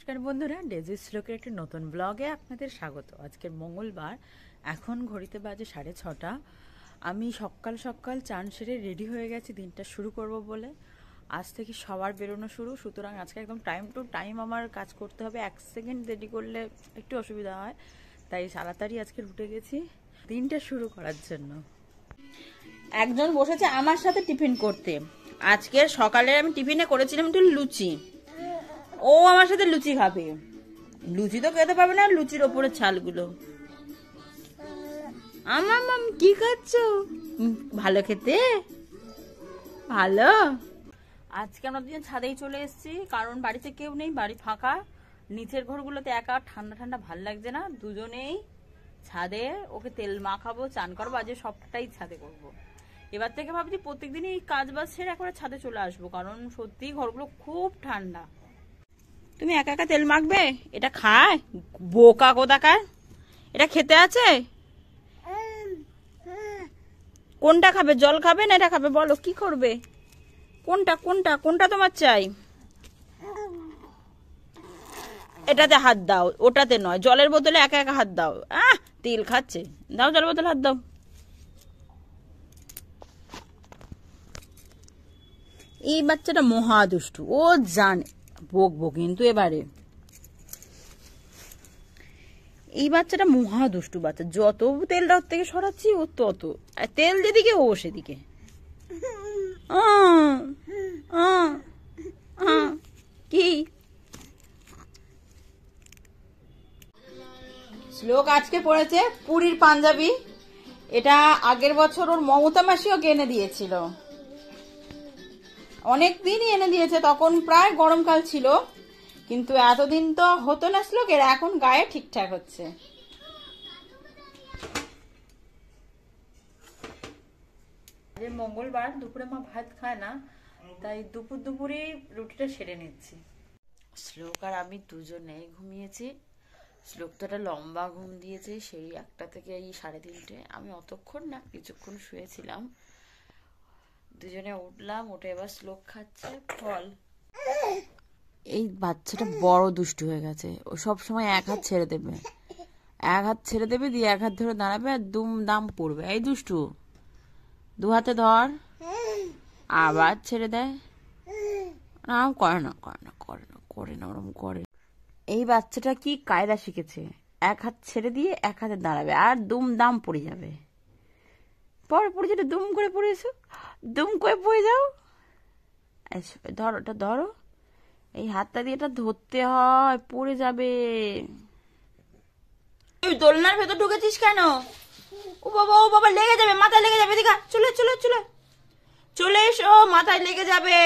নমস্কার বন্ধুরা, dayswithSHLOKEর একটি নতুন ব্লগে আপনাদের স্বাগত। আজকের মঙ্গলবার, এখন ঘড়িতে বাজে 6:30। আমি সকাল সকাল চান সেরে রেডি হয়ে গেছি দিনটা শুরু করব বলে। আজ থেকে সবার বেরোনো শুরু, সুতরাং আজকে একদম টাইম টু টাইম আমার কাজ করতে হবে। 1 সেকেন্ড দেরি করলে একটু অসুবিধা হয়, তাই তাড়াতাড়ি আজকে উঠে গেছি দিনটা শুরু করার জন্য। একজন বসেছে আমার সাথে টিফিন করতে। আজকে সকালে আমি টিফিনে করেছিলাম একটু লুচি, ও আমার সাথে লুচি খাবে। লুচি তো খেতে পারবে না, লুচির ওপরে ছালগুলো। আমার মাম কি খাচ্ছ? ভালো খেতে, ভালো। আজকে আমরা দুজন ছাদেই চলে এসেছি, কারণ বাড়িতে কেউ নেই, বাড়ি ফাঁকা। নিচের ঘরগুলোতে একা ঠান্ডা ঠান্ডা ভাল লাগছে না, দুজনেই ছাদে। ওকে তেল মাখাবো, চান করবো, আজ সবটাই ছাদে করবো। এবার থেকে ভাবছি প্রত্যেকদিনই কাজ বাজ ছেড়ে একবারে ছাদে চলে আসবো, কারণ সত্যি ঘরগুলো খুব ঠান্ডা। তুমি একা একা তেল মাখবে? এটা খায় বোকা কোথাকার, এটা খেতে আছে? কোনটা খাবে? জল খাবে না এটা খাবে? বলো কি করবে? কোনটা কোনটা কোনটা তোমার চাই? এটাতে হাত দাও, ওটাতে নয়। জলের বোতলে একা একা হাত দাও। তেল খাচ্ছে, দাও জলের বোতলে হাত দাও। এই বাচ্চাটা মহা দুষ্টু, ও জানে বকবো কিন্তু এবারে। এই বাচ্চাটা মহা দুষ্টু বাচ্চা, যত তেলটা ওর থেকে সরাচ্ছি ও তত। তেল যেদিকে ও সেদিকে। কি শ্লোক আজকে পড়েছে পুরীর পাঞ্জাবি। এটা আগের বছর ওর মমতা মাসিও এনে দিয়েছিল, অনেক দিনই এনে দিয়েছে, তখন প্রায় গরমকাল ছিল, কিন্তু এতদিন তো হতো না শ্লোকের, এখন গায়ে ঠিকঠাক হচ্ছে। মঙ্গলবার দুপুরে মা ভাত খায় না, তাই দুপুরেই রুটিটা সেরে নিচ্ছি। শ্লোক আর আমি দুজনেই ঘুমিয়েছি। শ্লোক তো একটা লম্বা ঘুম দিয়েছে, সেই 1টা থেকে এই 3:30। আমি অতক্ষণ না, কিছুক্ষণ শুয়েছিলাম। দুজনে উঠলাম, উঠে এবার শ্লোক খাচ্ছে ফল। এই বাচ্চাটা বড় দুষ্টু হয়ে গেছে, ও সব সময় এক হাত ছেড়ে দেবে, এক হাত ছেড়ে দেবে, দিয়ে এক হাত ধরে দাঁড়াবে আর দুম দাম পড়বে। এই দুষ্টু, 2 হাতে ধর, আবার ছেড়ে দেয়। করে না করে না করে না করে না ওরম করে। এই বাচ্চাটা কি কায়দা শিখেছে, এক হাত ছেড়ে দিয়ে এক হাতে দাঁড়াবে আর দুম দাম পড়ে যাবে। পরে পড়ে যেটা দুম করে পড়ে এসো, দুম করে পড়ে যাও। ধরো, এটা ধরো, এই হাতটা দিয়ে এটা ধরতে হয়, পড়ে যাবে। তুই দোলনার ভেতর ঢুকেছিস কেন? ও বাবা, ও বাবা, লেগে যাবে, মাথায় লেগে যাবে। দেখা, চলে চলে চলে চলে এসো, মাথায় লেগে যাবে।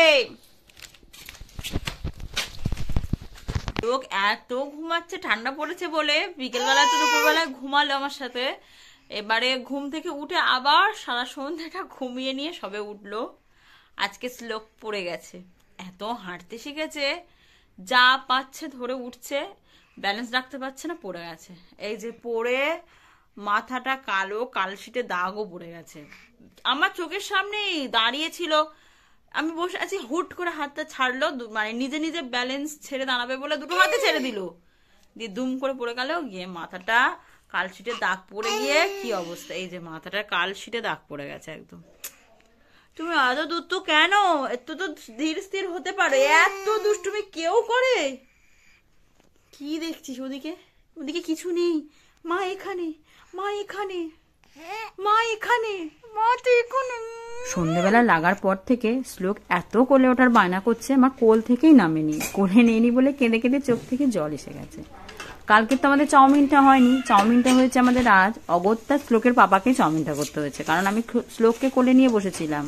লোক এত ঘুমাচ্ছে, ঠান্ডা পড়েছে বলে। বিকেলবেলা তো দুপুরবেলায় ঘুমালো আমার সাথে, এবারে ঘুম থেকে উঠে আবার সারা সন্ধ্যাটা ঘুমিয়ে নিয়ে সবে উঠলো। আজকে শ্লোক পড়ে গেছে, এত হাঁটতে শিখেছে, যা পাচ্ছে ধরে উঠছে, ব্যালেন্স রাখতে পারছে না, পড়ে গেছে। এই যে পড়ে মাথাটা কালো, কালশিটে দাগও পড়ে গেছে। আমার চোখের সামনেই দাঁড়িয়ে ছিল, আমি বসে আছি, হুট করে হাতটা ছাড়লো, মানে নিজে নিজে ব্যালেন্স ছেড়ে দাঁড়াবে বলে দুটো হাতে ছেড়ে দিল, দিয়ে দুম করে পড়ে গেল, গিয়ে মাথাটা কালশিটে দাগ পড়ে গিয়ে কি অবস্থা। এই যে মাথাটা কালশিটে দাগ পড়ে গেছে একদম। তুমি এত দুষ্টু কেন? এত তো ধীর স্থির হতে পারে, এত দুষ্টুমি কেউ করে? কি দেখছিস ওদিকে? ওদিকে কিছু নেই, মা এখানে, মা এখানে, মা এখানে, মা তো এখানে। সন্ধ্যেবেলা লাগার পর থেকে শ্লোক এত কোলে ওঠার বায়না করছে, আমার কোল থেকেই নামেনি, কোলে নেয়নি বলে কেঁদে কেঁদে চোখ থেকে জল এসে গেছে। কালকে তো আমাদের চাউমিনটা হয়নি, চাউমিনটা হয়েছে আমাদের আজ। অগত্যা শ্লোকের পাপাকে চাউমিনটা করতে হয়েছে, কারণ আমি শ্লোককে কোলে নিয়ে বসেছিলাম।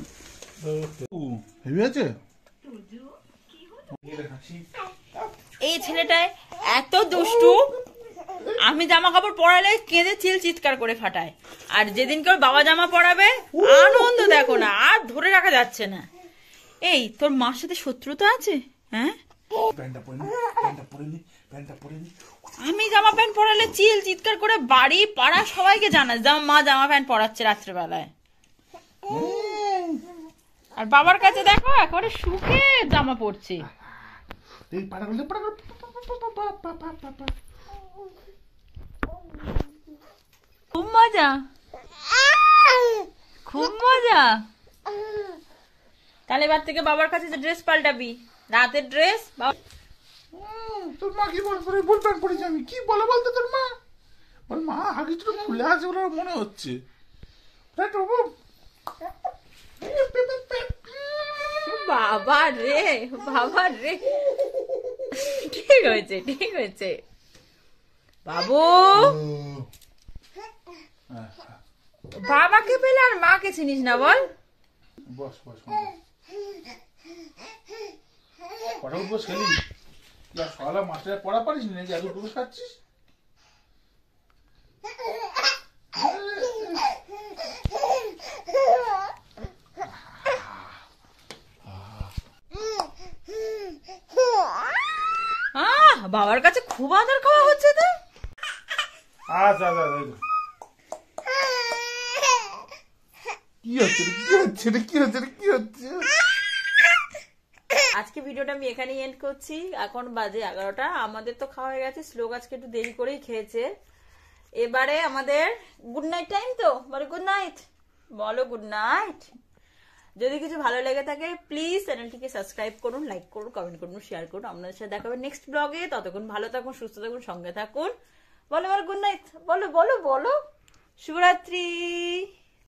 এই ছেলেটায় এত দুষ্টু, আমি জামা কাপড় পরালে কেঁদে চিৎকার করে ফাটায়, আর যেদিন কেউ বাবা জামা পরাবে আনন্দ দেখো না, আর ধরে রাখা যাচ্ছে না। এই তোর মার সাথে শত্রুতা আছে? হ্যাঁ, আমি জামা প্যান্ট পরালে চিৎকার করে বাড়ি পাড়া সবাইকে জানাস মা জামা প্যান্ট পরাচ্ছে রাত্রেবেলায়। আর বাবার কাছে দেখো একেবারে সুখে জামা পরছে। খুব মজা, খুব মজা। তাহলে এবার থেকে বাবার কাছে যে ড্রেস পাল্টাবি, রাতের ড্রেস। তোর মা কি বল ফুল প্যান্ট পরেছি আমি, কি বলে বলতো তোর মা? ওর মা হাগিটা খুলে আছে বলে মনে হচ্ছে। বাবা রে, বাবা রে, ঠিক হয়েছে, ঠিক হয়েছে বাবু। বাবাকে পেলে আর মাকে চিনিস না বল? বস বস কটা উঠবো ছেলি? সকালে মাস্টারে পড়া পারিস নাকি এত দুটো খাচ্ছিস? বাবার কাছে খুব আদর খাওয়া হচ্ছে তো। আচ্ছা আচ্ছা কি হচ্ছে, কি হচ্ছে, কি হচ্ছে, কি হচ্ছে? আজকে ভিডিওটা আমি এখানেই এন্ড করছি। এখন বাজে 11টা। আমাদের তো খাওয়া হয়ে গেছে, শ্লোক আজকে একটু দেরি করেই খেয়েছে। এবারে আমাদের গুড নাইট টাইম তো, বলো গুড নাইট, বলো গুড নাইট। যদি কিছু ভালো লেগে থাকে প্লিজ চ্যানেলটিকে সাবস্ক্রাইব করুন, লাইক করুন, কমেন্ট করুন, শেয়ার করুন। আপনাদের সাথে দেখা হবে নেক্সট ব্লগে। ততক্ষণ ভালো থাকুন, সুস্থ থাকুন, সঙ্গে থাকুন। বলো বলো গুড নাইট, বলো বলো বলো, শুভরাত্রি।